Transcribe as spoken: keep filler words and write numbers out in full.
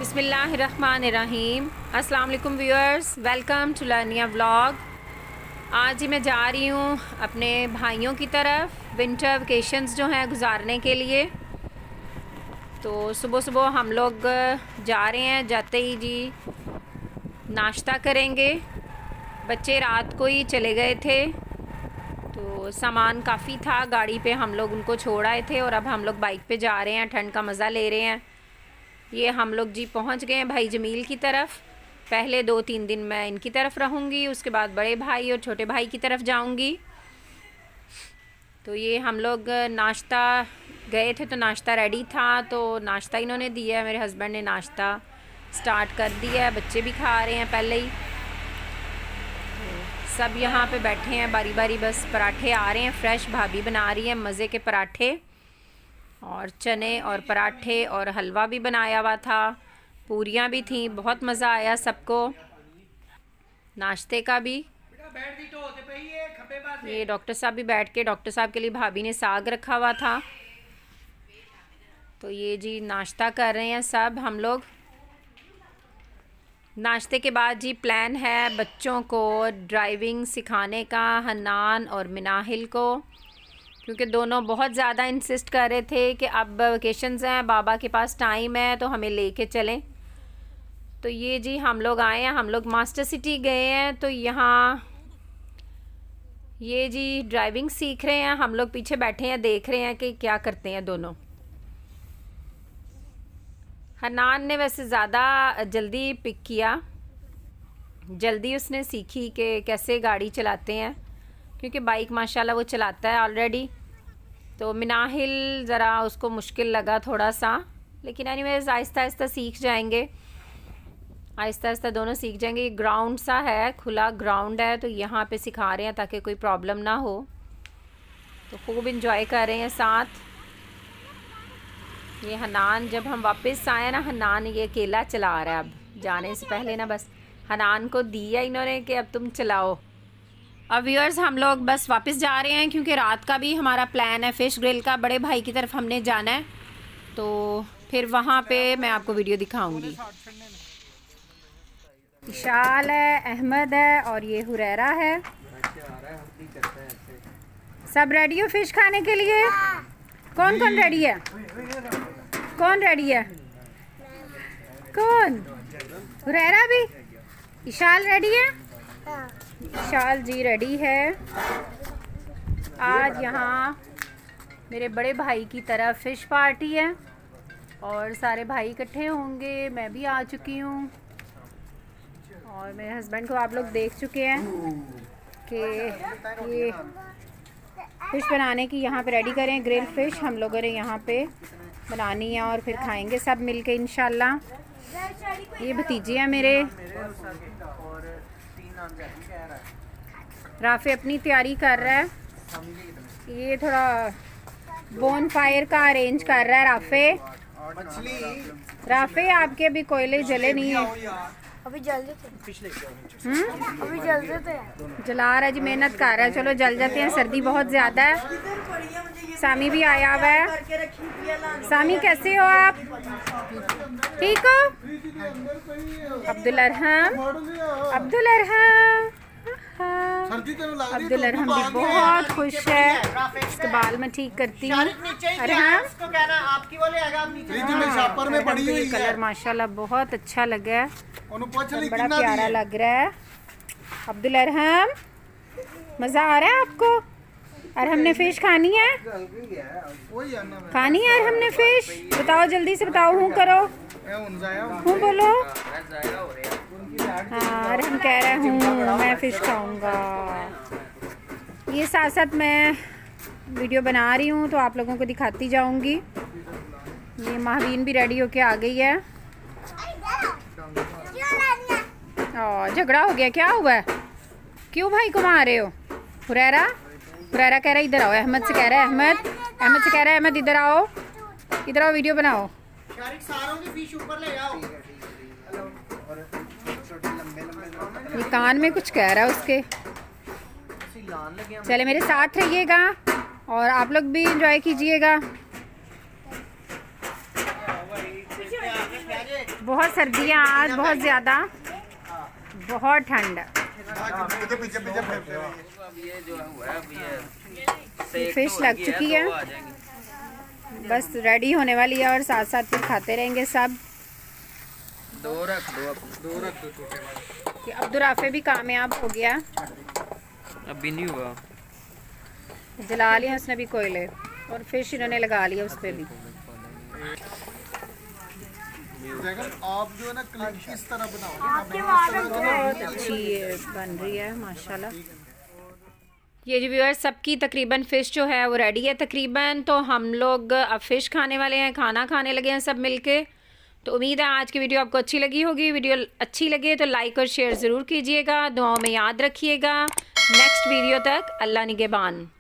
बिस्मिल्लाहिर्रहमानिर्रहीम। अस्सलाम वालेकुम viewers, welcome to Learnia vlog. आज ही मैं जा रही हूँ अपने भाइयों की तरफ विंटर वेकेशंस जो हैं गुजारने के लिए। तो सुबह सुबह हम लोग जा रहे हैं। जाते ही जी नाश्ता करेंगे। बच्चे रात को ही चले गए थे तो सामान काफ़ी था गाड़ी पे, हम लोग उनको छोड़ आए थे और अब हम लोग बाइक पे जा रहे हैं, ठंड का मज़ा ले रहे हैं। ये हम लोग जी पहुंच गए हैं भाई जमील की तरफ। पहले दो तीन दिन मैं इनकी तरफ रहूँगी, उसके बाद बड़े भाई और छोटे भाई की तरफ जाऊँगी। तो ये हम लोग नाश्ता गए थे तो नाश्ता रेडी था, तो नाश्ता इन्होंने दिया है। मेरे हस्बैंड ने नाश्ता स्टार्ट कर दिया है, बच्चे भी खा रहे हैं पहले ही। तो सब यहाँ पे बैठे हैं बारी बारी, बस पराठे आ रहे हैं फ्रेश, भाभी बना रही है मज़े के पराठे और चने और पराठे और हलवा भी बनाया हुआ था, पूरियाँ भी थी। बहुत मज़ा आया सबको नाश्ते का भी। ये डॉक्टर साहब भी बैठ के, डॉक्टर साहब के लिए भाभी ने साग रखा हुआ था। तो ये जी नाश्ता कर रहे हैं सब हम लोग। नाश्ते के बाद जी प्लान है बच्चों को ड्राइविंग सिखाने का, हन्नान और मिनाहिल को, क्योंकि दोनों बहुत ज़्यादा इंसिस्ट कर रहे थे कि अब वेकेशंस हैं, बाबा के पास टाइम है तो हमें लेके चलें। तो ये जी हम लोग आए हैं, हम लोग मास्टर सिटी गए हैं। तो यहाँ ये जी ड्राइविंग सीख रहे हैं, हम लोग पीछे बैठे हैं देख रहे हैं कि क्या करते हैं दोनों। हन्नान ने वैसे ज़्यादा जल्दी पिक किया, जल्दी उसने सीखी कि कैसे गाड़ी चलाते हैं, क्योंकि बाइक माशाल्लाह वो चलाता है ऑलरेडी। तो मिनाहिल ज़रा उसको मुश्किल लगा थोड़ा सा, लेकिन एनीवेज आहिस्ता आहिस्ता सीख जाएंगे, आहिस्ता आहिस्ता दोनों सीख जाएंगे। ये ग्राउंड सा है, खुला ग्राउंड है, तो यहाँ पे सिखा रहे हैं ताकि कोई प्रॉब्लम ना हो। तो खूब इंजॉय कर रहे हैं साथ। ये हन्नान, जब हम वापस आए ना, हन्नान ये अकेला चला रहा है। अब जाने से पहले ना बस हन्नान को दिया इन्होंने कि अब तुम चलाओ। अब व्यूअर्स हम लोग बस वापस जा रहे हैं, क्योंकि रात का भी हमारा प्लान है फ़िश ग्रिल का। बड़े भाई की तरफ हमने जाना है, तो फिर वहाँ पे मैं आपको वीडियो दिखाऊंगी। इशाल है, अहमद है और ये हुरैरा है। सब रेडी हो फ़िश खाने के लिए? कौन कौन रेडी है? कौन रेडी है? कौन? हुरैरा भी? इशाल रेडी है? विशाल जी रेडी है। आज यहाँ मेरे बड़े भाई की तरफ फ़िश पार्टी है और सारे भाई इकट्ठे होंगे। मैं भी आ चुकी हूँ और मेरे हस्बैंड को आप लोग देख चुके हैं कि ये फ़िश बनाने की यहाँ पे रेडी करें। ग्रिल फ़िश हम लोगों ने यहाँ पे बनानी है और फिर खाएंगे सब मिलके इंशाल्लाह। ये भतीजे हैं मेरे। राफे अपनी तैयारी कर रहा है, ये थोड़ा बोन फायर का अरेंज कर रहा है राफे। राफे आपके अभी कोयले जले नहीं है? अभी जल जाते हैं। अभी जल जाते हैं। जला रहा है जी, मेहनत कर रहा है। चलो जल जाते हैं, सर्दी बहुत ज़्यादा है। सामी भी आया हुआ है। सामी कैसे हो आप? ठीक हो? अब्दुल अरहम, अब्दुल अरहम, अब्दुल अरहम भी बहुत खुश है। इसके बाल में ठीक करती हूँ। अरहम कलर माशाल्लाह बहुत अच्छा लगा है, बड़ा प्यारा लग रहा है। अब्दुल अरहम मज़ा आ रहा है आपको? अरहम ने फ़िश खानी है? खानी है अरहम ने फ़िश? बताओ जल्दी से बताओ, हूँ करो, हूँ बोलो। हाँ अरहम कह रहा हूँ मैं फ़िश खाऊंगा। ये साथ साथ मैं वीडियो बना रही हूँ तो आप लोगों को दिखाती जाऊंगी। ये महावीन भी रेडी होके आ गई है। और झगड़ा हो गया, क्या हुआ है? क्यों भाई को मार रहे हो? हुरैरा हुरैरा कह रहा है इधर आओ। अहमद से कह रहा है, अहमद अहमद से कह रहा है अहमद इधर आओ, इधर आओ वीडियो बनाओ। ये कान में कुछ कह रहा है उसके। चले मेरे साथ रहिएगा और आप लोग भी एंजॉय कीजिएगा। बहुत सर्दियाँ आज, बहुत ज़्यादा, बहुत ठंड। फिश लग चुकी है, बस रेडी होने वाली है और साथ साथ फिर खाते रहेंगे सब। दो रख दो, दो रख दो। अब्दुर्राफे भी कामयाब हो गया, अभी नहीं हुआ, जला लिया उसने भी कोयले और फिश इन्होंने लगा लिया उस पर भी। आप जो है ना क्लिप किस तरह बनाओगे? बहुत अच्छी बन रही है माशाल्लाह। ये जो व्यूअर्स सबकी तकरीबन फ़िश जो है वो रेडी है तकरीबन। तो हम लोग अब फ़िश खाने वाले हैं, खाना खाने लगे हैं सब मिलके। तो उम्मीद है आज की वीडियो आपको अच्छी लगी होगी। वीडियो अच्छी लगे तो लाइक और शेयर ज़रूर कीजिएगा, दुआओं में याद रखिएगा। नेक्स्ट वीडियो तक अल्लाह निगहबान।